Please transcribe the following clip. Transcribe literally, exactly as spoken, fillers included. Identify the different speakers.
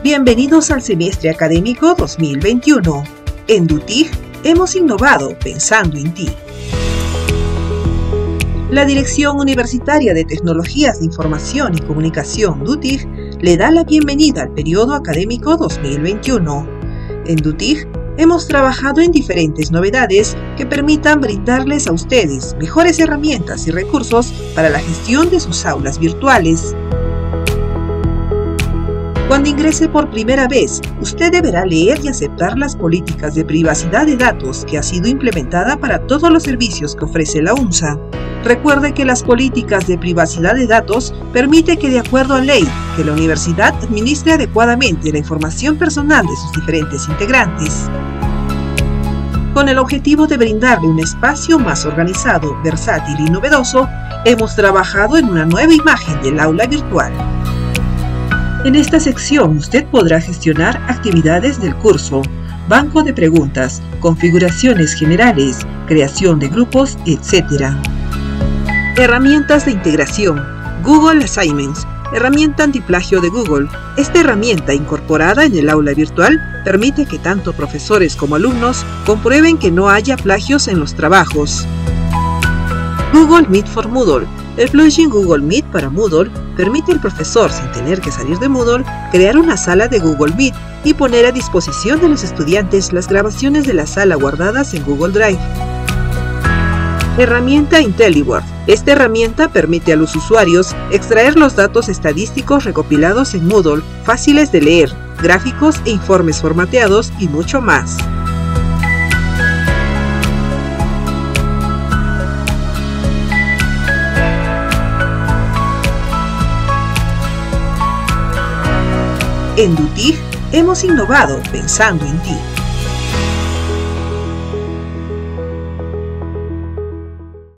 Speaker 1: Bienvenidos al semestre académico dos mil veintiuno. En DUTIG hemos innovado pensando en ti. La Dirección Universitaria de Tecnologías de Información y Comunicación DUTIG le da la bienvenida al periodo académico dos mil veintiuno. En DUTIG hemos trabajado en diferentes novedades que permitan brindarles a ustedes mejores herramientas y recursos para la gestión de sus aulas virtuales. Cuando ingrese por primera vez, usted deberá leer y aceptar las políticas de privacidad de datos que ha sido implementada para todos los servicios que ofrece la UNSA. Recuerde que las políticas de privacidad de datos permiten que, de acuerdo a ley, que la universidad administre adecuadamente la información personal de sus diferentes integrantes. Con el objetivo de brindarle un espacio más organizado, versátil y novedoso, hemos trabajado en una nueva imagen del aula virtual. En esta sección usted podrá gestionar actividades del curso, banco de preguntas, configuraciones generales, creación de grupos, etcétera. Herramientas de integración. Google Assignments, herramienta antiplagio de Google. Esta herramienta incorporada en el aula virtual permite que tanto profesores como alumnos comprueben que no haya plagios en los trabajos. Google Meet for Moodle. El plugin Google Meet para Moodle permite al profesor, sin tener que salir de Moodle, crear una sala de Google Meet y poner a disposición de los estudiantes las grabaciones de la sala guardadas en Google Drive. Herramienta IntelliWord. Esta herramienta permite a los usuarios extraer los datos estadísticos recopilados en Moodle, fáciles de leer, gráficos e informes formateados y mucho más. En DUTIG hemos innovado pensando en ti.